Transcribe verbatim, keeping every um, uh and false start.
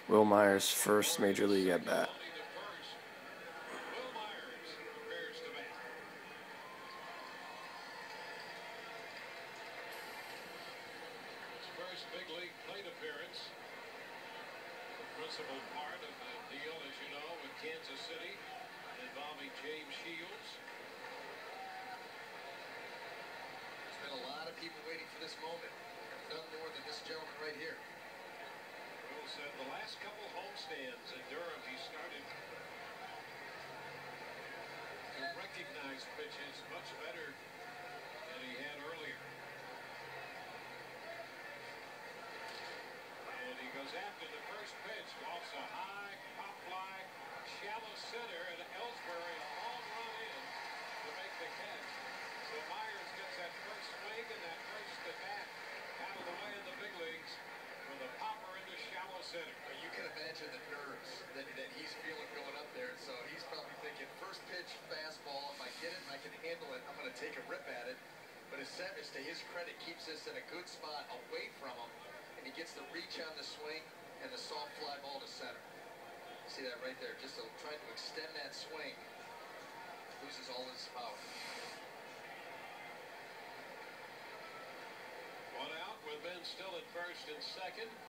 Wil Myers' first major league at bat. Wil Myers prepares to bat. His first big league plate appearance. The principal part of the deal, as you know, with Kansas City involving James Shields. There's been a lot of people waiting for this moment. None more than this gentleman right here. Will said the last couple homestands in Durham, he started to recognize pitches much better than he had earlier. And he goes after the first pitch, lofts a high pop fly, shallow center, and Ellsbury a long run in to make the catch. So Myers gets that first swing and that first at bat out of the way in the big leagues with a popper into shallow center. You can imagine the nerves that, that he's feeling going up there. So he's probably thinking, first pitch, fastball. If I get it and I can handle it, I'm going to take a rip at it. But as Savage, to his credit, keeps this in a good spot away from him. And he gets the reach on the swing and the soft fly ball to center. See that right there? Just a, trying to extend that swing. Loses all his power. One out with Ben still at first and second.